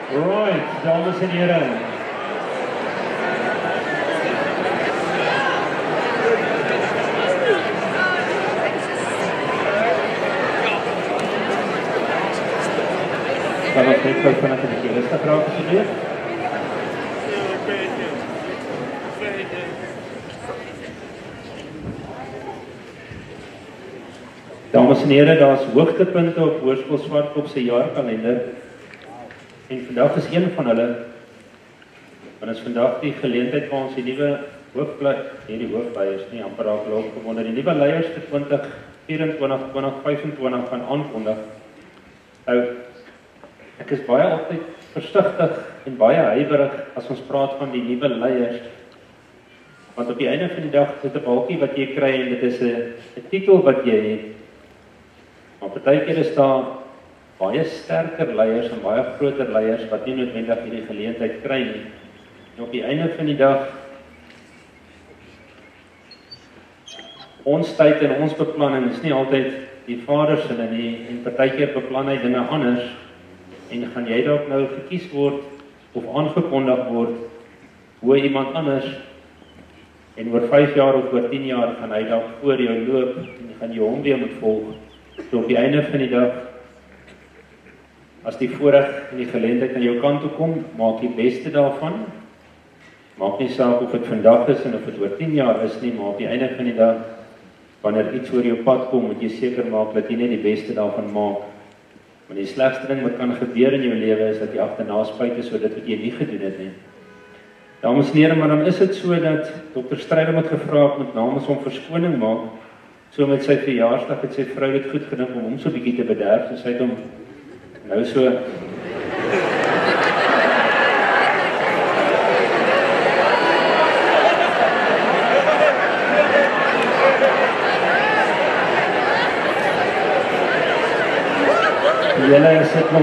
Right, dames en heren. Kan ons net gou vinnig 'n bietjie rustig raak asseblief? Dames en heren, daar is hoogtepunte op Hoërskool Swartkop se jaarkalender. En vandag is een van hulle, want is vandag die geleentheid waar ons die nuwe hoofleiers nie amper raak opgewonde, die nuwe leiers vir 2024-2025 gaan aankondig. Nou, ek is baie altyd versigtig en baie huiwerig as ons praat van die nuwe leiers, want op die einde van die dag is dit 'n balkie wat jy kry en dit is 'n titel wat jy het. Maar partykeer is daar baie sterker leiers en baie groter leiers wat nie noodwendig hierdie geleentheid kry nie. En op die einde van die dag, ons tyd en ons beplanning is nie altyd die Vader se nie, en partykeer beplan hy dinge anders, en gaan jy dalk nou gekies word of aangekondig word hoe iemand anders, en oor 5 jaar of oor 10 jaar gaan hy dalk voor jou loop en gaan jy hom weer moet volg. So op die einde van die dag, as die voorreg en die geleentheid aan jou kant toe kom, maak die beste daarvan. Maak nie saak of dit vandag is en of dit oor 10 jaar is nie, maar op die einde van die dag, wanneer iets oor jou pad kom, moet jy seker maak dat jy net die beste daarvan maak. Want die slegste ding wat kan gebeur in jou lewe is dat jy agterna spyt is oor dit wat jy nie gedoen het nie. Dames en heren, maar dan is dit so dat Dr. Strydom het gevra met namens hom verskoning maak. So met sy verjaarsdag het sy vrou dit goed gedink om hom so 'n bietjie te bederf, so sy het hom nou so julle sit hom.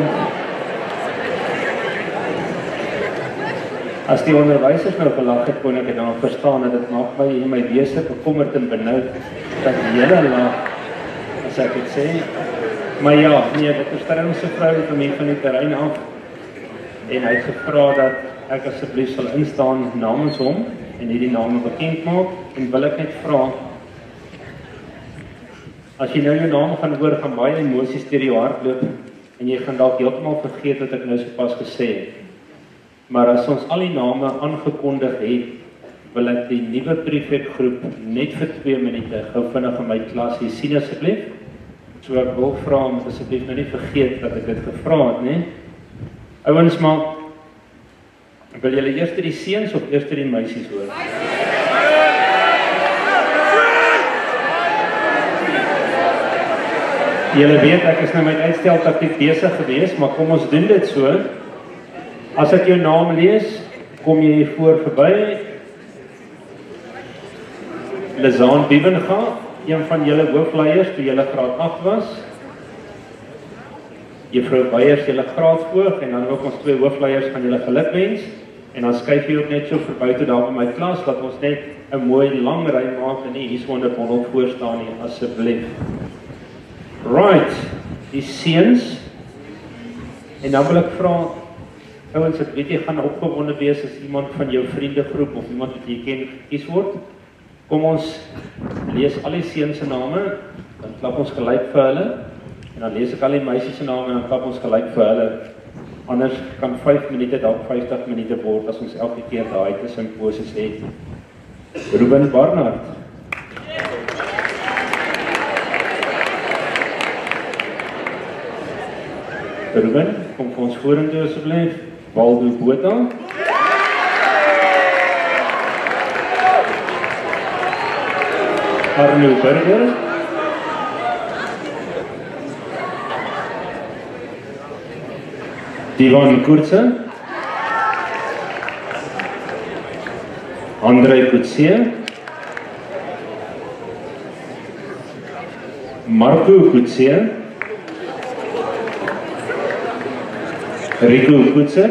As die onderwysers nou gelag het, kon ek dan verstaan dat dit maak my wese bekommerd en benoud dat julle lag as ek dit sê. Maar ja, nee, dit is Strydom se vrou het hom hier van die terrein af en hy het gevra dat ek asseblief sal instaan namens hom en hierdie name bekend maak, en wil ek net vra, as jy nou jou naam gaan hoor, gaan baie emosies deur jou hart loop en jy gaan dalk heeltemal vergeet wat ek nou sopas gesê het. Maar as ons al die name aangekondig het, wil ek die nuwe prefekgroep net vir 2 minute gou vinnig in my klas hier sien asseblief. So ek wil vra om asseblief nou nie vergeet dat ek dit gevra het, nee. Ouens, maar wil julle eers die seuns of eers die meisies hoor? Julle weet ek is nou met uitsteltaktiek besig geweest, maar kom ons doen dit so. As ek jou naam lees, kom jy hier voor verby. Lizaan Biebenga, een van julle hoofleiers toe julle graad 8 was. Juffrou Beyers, julle graadvoog, en dan ook ons 2 hoofleiers gaan julle gelukwens. En dan skuif jy ook net so verby toe daar by my klas, dat ons net 'n mooi lang ry maak en nie hier so 'n bondel voor staan nie, asseblief. Right, die seuns. En dan wil ek vra, ouens, ek weet jy gaan opgewonde wees as iemand van jou vriendegroep of iemand wat jy ken gekies word. Kom ons lees al die seuns se name, dan klap ons gelyk vir hulle. En dan lees ek al die meisies se name en dan klap ons gelyk vir hulle. Anders kan 5 minute dalk 50 minute word as ons elke keer daai tussenposes het. Ruben Barnard. Ruben, kom vir ons vorentoe asseblief. Waldo Botha. Arno Burger. Divan Kurtse. Andrei Kutse. Marco Kutse. Rico Kutser.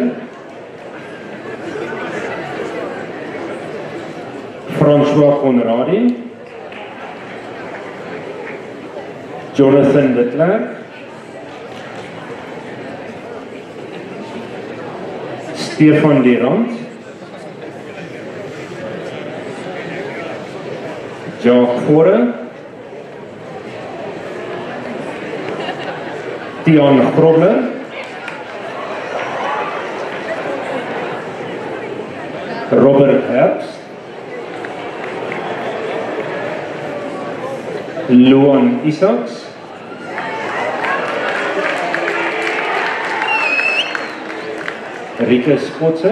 François Conradi. Jonathan de Klerk. Stefan Durant, Jacques Fore, Tiaan Grobler, Robert Herbst, Luan Isaacs, Rike Spotse,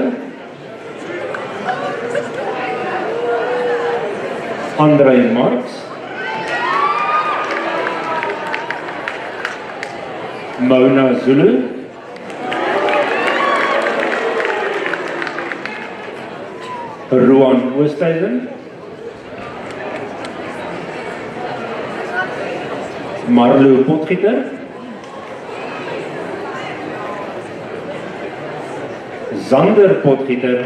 André Marx, Mona Zulu, Roan Oosthuizen, Marlo Potgieter, Zander Potgieter,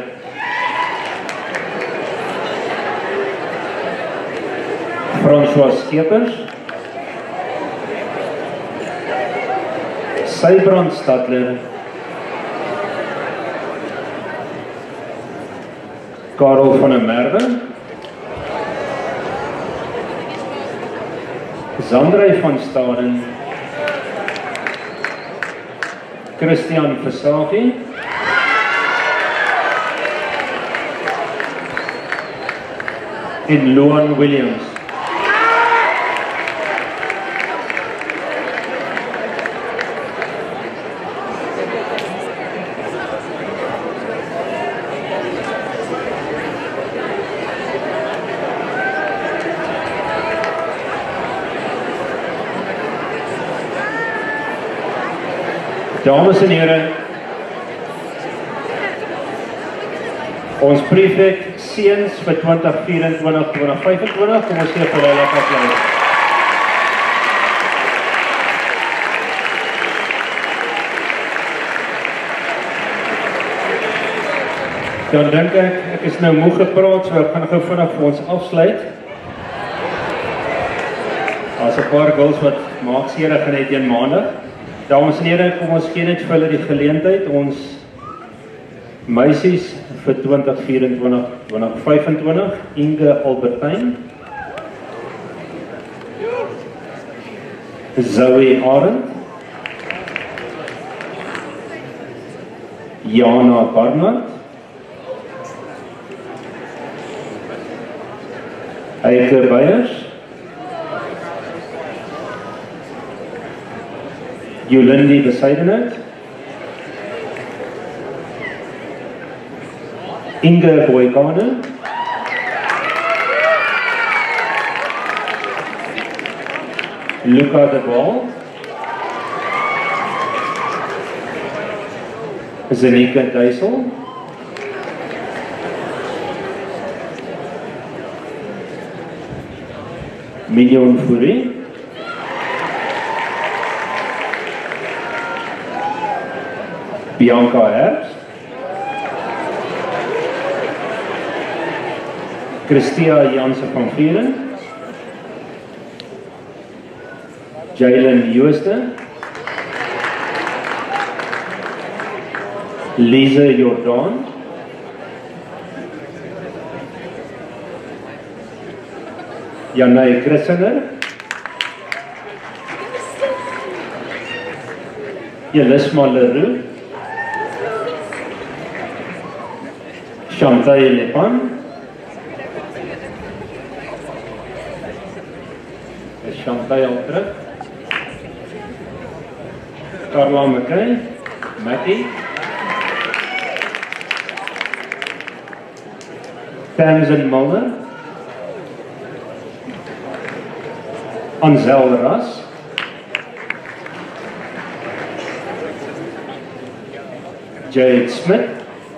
François Skeepers, Sybrand Stadler, Karel van der Merwe, Zandrey van Staden, Christian Versaagie, en Loan Williams. Dames en heren, ons prefect seuns vir 2024-2025, kom ons gee vir hulle applaus. Dan dink ek is nou moeg gepraat, so ek gaan gou vinnig vir ons afsluit. As 'n paar girls wat maak seere gaan het een maandag. Dames en heren, kom ons gee net vir hulle die geleentheid, ons meisies vir 2024-2025, Inge Albertijn, Zoe Arendt, Jana Barnard, Eike Beyers, Jolindi Besuidenhout, Inge Boykane, Luca de Waal, Zenika Duisel, Mignon Fourie, Bianca Herbst, Christia Janse van Vieren, Jalen Jooste, Lise Jordaan, Janay Christener, Jelisma Leroux, Chantal Lepan, Chantal al terug, Carla McKay, Mattie, Tamsin Mulder, Ansel Ras, Jade Smith,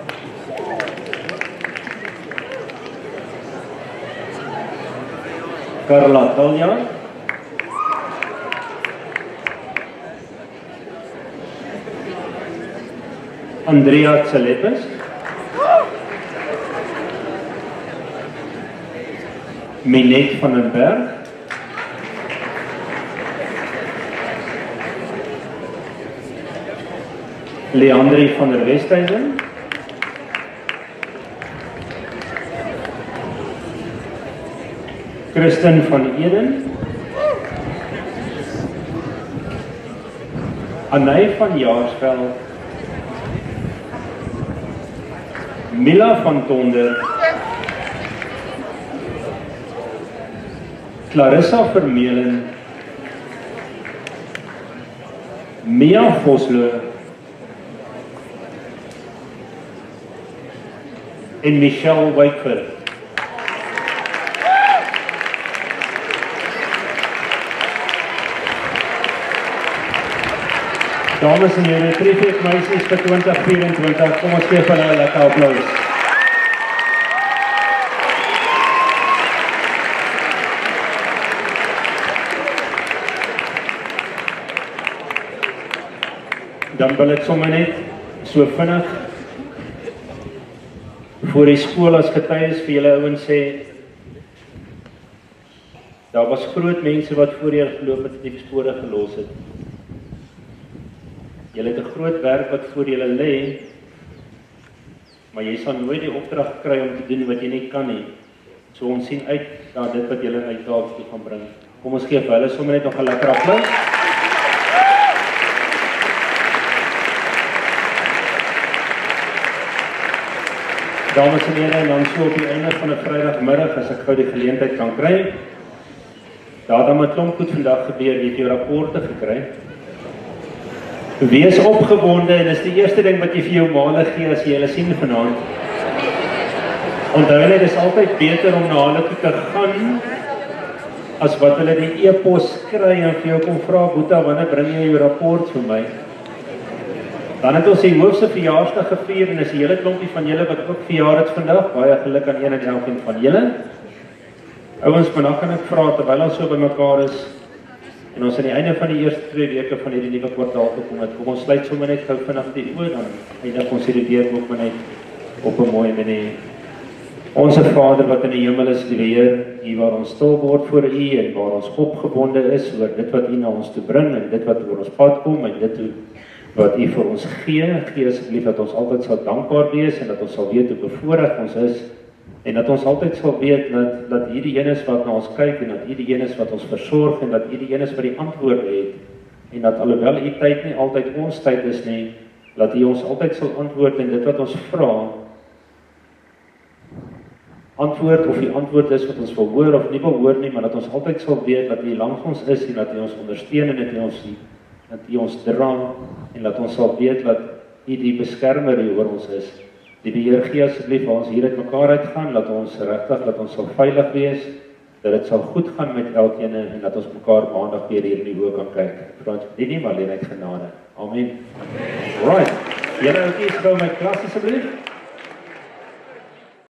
Carla Talja, Andrea Tselepes, Minette van den Berg, Leandrie van der Westhuizen, Christen van Eden, Anay van Jaarsveld, Mila van Tonder, Clarissa Vermeulen, Mia Vosloo en Michelle Wakeford. Dames en heren, treffiek meisies vir 2024, kom ons geef hulle 'n lekker applaus. Dan wil ek sommer net so vinnig voor die skool as getuies vir julle ouens sê, daar was groot mense wat voor julle geloop het en die spore gelos het. Julle het 'n groot werk wat voor julle lê, maar jy sal nooit die opdrag kry om te doen wat jy nie kan nie. So ons sien uit na dit wat julle uit daar toe gaan bring. Kom ons gee vir hulle sommer net nog 'n lekker applaus. Dames en heren, en dan so op die einde van 'n Vrydagmiddag, as ek gou die geleentheid kan kry, daar dan 'n klomp goed vandag gebeur, jy het jou rapporte gekry. Wees opgewonde en is die eerste ding wat jy vir jou maale gee as jy hulle sien vanaand. Onthou net, dis altyd beter om na hulle toe te gaan as wat hulle die e-pos kry en vir jou kom vra, Boeta, wanneer bring jy jou rapport vir my? Dan het ons die hoofse verjaarsdag gevier en is die hele klompie van julle wat ook verjaar het vandag. Baie geluk aan een en elkeen van julle. Ouens, maar dan kan ek vra, terwyl ons so by mekaar is en ons aan die einde van die eerste 2 weke van hierdie nuwe kwartaal gekom het, kom ons sluit sommer net gou vinnig die oë, dan eindig ons hierdie deur ook maar net op 'n mooi manier. Onse Vader wat in die hemel is, die Heer, hier waar ons stil word voor U en waar ons opgebonde is oor dit wat U na ons toe bring en dit wat oor ons pad kom en dit wat U vir ons gee asseblief dat ons altyd sal dankbaar wees en dat ons sal weet hoe bevoorreg ons is en dat ons altyd sal weet dat U die een is wat na ons kyk en dat U die een is wat ons versorg en dat U die een is wat die antwoorde het en dat alhoewel U tyd nie altyd ons tyd is nie, dat U ons altyd sal antwoord en dit wat ons vra antwoord of die antwoord is wat ons wil hoor of nie wil hoor nie, maar dat ons altyd sal weet dat U langs ons is en dat U ons ondersteun en dat U ons dra en dat ons sal weet dat U die beskermer hier oor ons is. Die Heer gee asseblief vir ons hier uit mekaar uitgaan, dat ons regtig, dat ons sal veilig wees, dat dit sal goed gaan met elkeen en dat ons mekaar maandag weer hier in die hoë kan kyk. Vra ons dit nie, maar alleen uit genade. Amen. Right. Julle ouetjies, gou my klas asseblief.